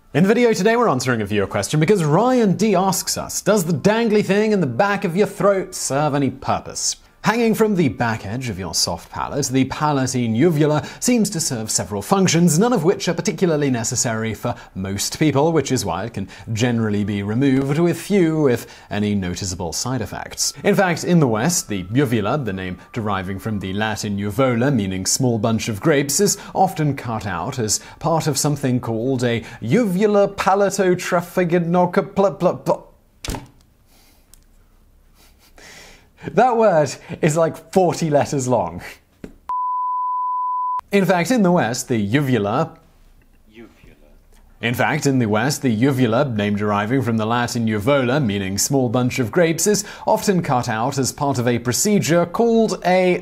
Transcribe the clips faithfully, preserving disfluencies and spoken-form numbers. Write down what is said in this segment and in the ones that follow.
In the video today, we're answering a viewer question because Ryan D asks us, does the dangly thing in the back of your throat serve any purpose? Hanging from the back edge of your soft palate, the Palatine uvula seems to serve several functions, none of which are particularly necessary for most people, which is why it can generally be removed with few, if any, noticeable side effects. In fact, in the West, the uvula, the name deriving from the Latin Uvula, meaning small bunch of grapes, is often cut out as part of something called a uvula palatotrophigenocapl. That word is like forty letters long. In fact, in the West, the uvula In fact, in the West, the uvula, name deriving from the Latin uvula, meaning small bunch of grapes, is often cut out as part of a procedure called a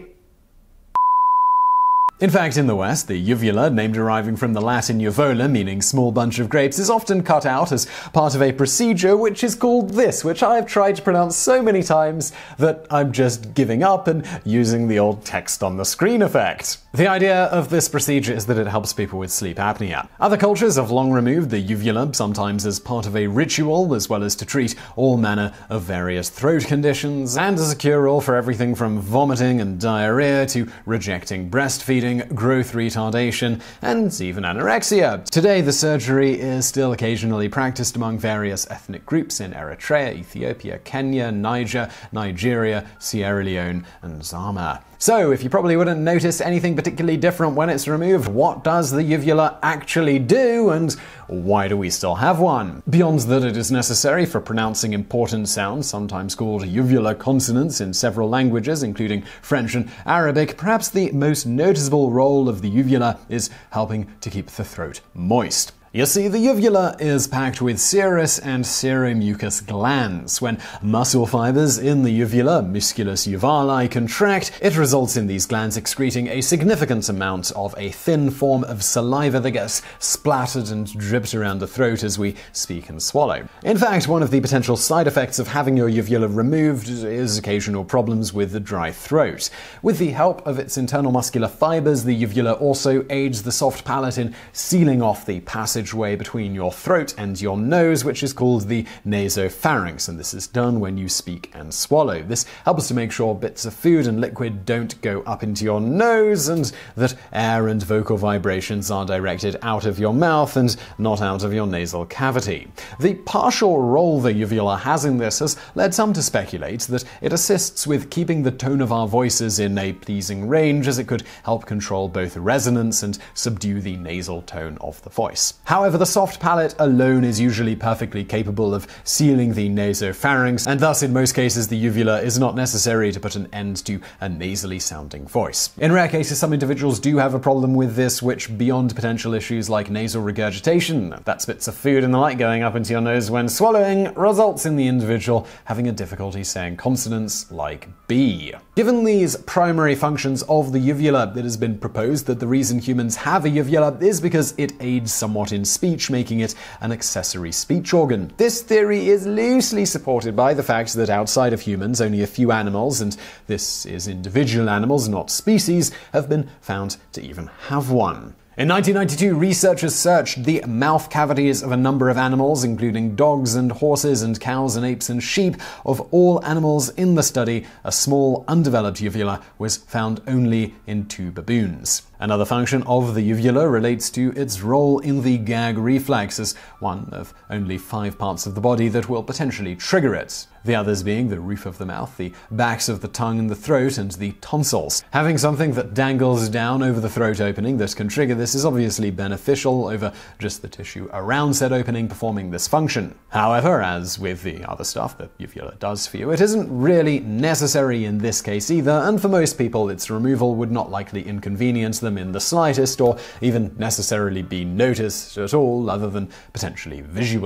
In fact, in the West, the uvula, name deriving from the Latin uvula, meaning small bunch of grapes, is often cut out as part of a procedure which is called this, which I have tried to pronounce so many times that I'm just giving up and using the old text on the screen effect. The idea of this procedure is that it helps people with sleep apnea. Other cultures have long removed the uvula, sometimes as part of a ritual, as well as to treat all manner of various throat conditions, and as a cure-all for everything from vomiting and diarrhea to rejecting breastfeeding, growth retardation, and even anorexia. Today, the surgery is still occasionally practiced among various ethnic groups in Eritrea, Ethiopia, Kenya, Niger, Nigeria, Sierra Leone, and Zama. So, if you probably wouldn't notice anything particularly different when it's removed, what does the uvula actually do, and why do we still have one? Beyond that it is necessary for pronouncing important sounds, sometimes called uvular consonants in several languages, including French and Arabic, perhaps the most noticeable role of the uvula is helping to keep the throat moist. You see, the uvula is packed with serous and seromucous glands. When muscle fibers in the uvula, musculus uvulae, contract, it results in these glands excreting a significant amount of a thin form of saliva that gets splattered and dripped around the throat as we speak and swallow. In fact, one of the potential side effects of having your uvula removed is occasional problems with the dry throat. With the help of its internal muscular fibers, the uvula also aids the soft palate in sealing off the passage way between your throat and your nose, which is called the nasopharynx, and this is done when you speak and swallow. This helps to make sure bits of food and liquid don't go up into your nose, and that air and vocal vibrations are directed out of your mouth and not out of your nasal cavity. The partial role the uvula has in this has led some to speculate that it assists with keeping the tone of our voices in a pleasing range, as it could help control both resonance and subdue the nasal tone of the voice. However, the soft palate alone is usually perfectly capable of sealing the nasopharynx, and thus in most cases the uvula is not necessary to put an end to a nasally sounding voice. In rare cases, some individuals do have a problem with this, which, beyond potential issues like nasal regurgitation, that's bits of food and the like going up into your nose when swallowing, results in the individual having a difficulty saying consonants like B. Given these primary functions of the uvula, it has been proposed that the reason humans have a uvula is because it aids somewhat in speech, making it an accessory speech organ. This theory is loosely supported by the fact that outside of humans, only a few animals, and this is individual animals, not species, have been found to even have one. In nineteen ninety-two, researchers searched the mouth cavities of a number of animals, including dogs and horses and cows and apes and sheep. Of all animals in the study, a small, undeveloped uvula was found only in two baboons. Another function of the uvula relates to its role in the gag reflex, as one of only five parts of the body that will potentially trigger it. The others being the roof of the mouth, the backs of the tongue and the throat, and the tonsils. Having something that dangles down over the throat opening that can trigger this is obviously beneficial over just the tissue around said opening performing this function. However, as with the other stuff that uvula does for you, it isn't really necessary in this case either, and for most people its removal would not likely inconvenience them in the slightest, or even necessarily be noticed at all, other than potentially visually.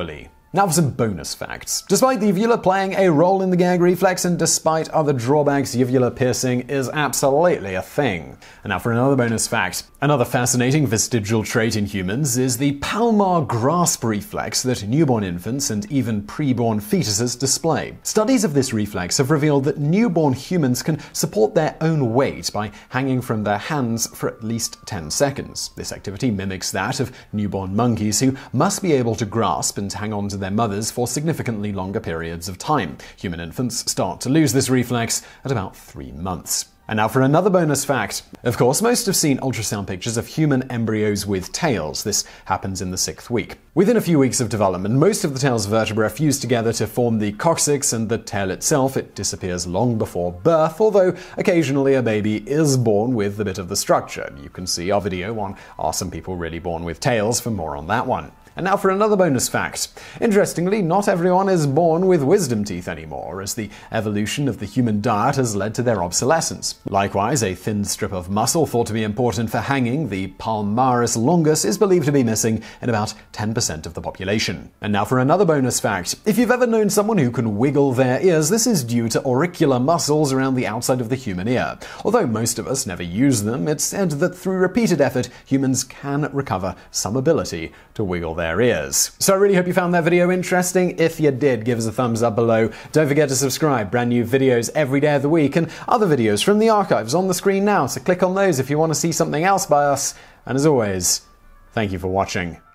Now for some bonus facts. Despite the uvula playing a role in the gag reflex and despite other drawbacks, uvula piercing is absolutely a thing. And now for another bonus fact. Another fascinating vestigial trait in humans is the Palmar grasp reflex that newborn infants and even preborn fetuses display. Studies of this reflex have revealed that newborn humans can support their own weight by hanging from their hands for at least ten seconds. This activity mimics that of newborn monkeys, who must be able to grasp and hang on to their mothers for significantly longer periods of time. Human infants start to lose this reflex at about three months. And now for another bonus fact. Of course, most have seen ultrasound pictures of human embryos with tails. This happens in the sixth week. Within a few weeks of development, most of the tail's vertebrae fuse together to form the coccyx, and the tail itself, it disappears long before birth, although occasionally a baby is born with a bit of the structure. You can see our video on Are Some People Really Born with Tails for more on that one. And now for another bonus fact. Interestingly, not everyone is born with wisdom teeth anymore, as the evolution of the human diet has led to their obsolescence. Likewise, a thin strip of muscle thought to be important for hanging, the palmaris longus, is believed to be missing in about ten percent of the population. And now for another bonus fact. If you've ever known someone who can wiggle their ears, this is due to auricular muscles around the outside of the human ear. Although most of us never use them, it's said that through repeated effort, humans can recover some ability to wiggle their ears. So I really hope you found that video interesting. If you did, give us a thumbs up below. Don't forget to subscribe. Brand new videos every day of the week, and other videos from the archives on the screen now, so click on those if you want to see something else by us. And as always, thank you for watching.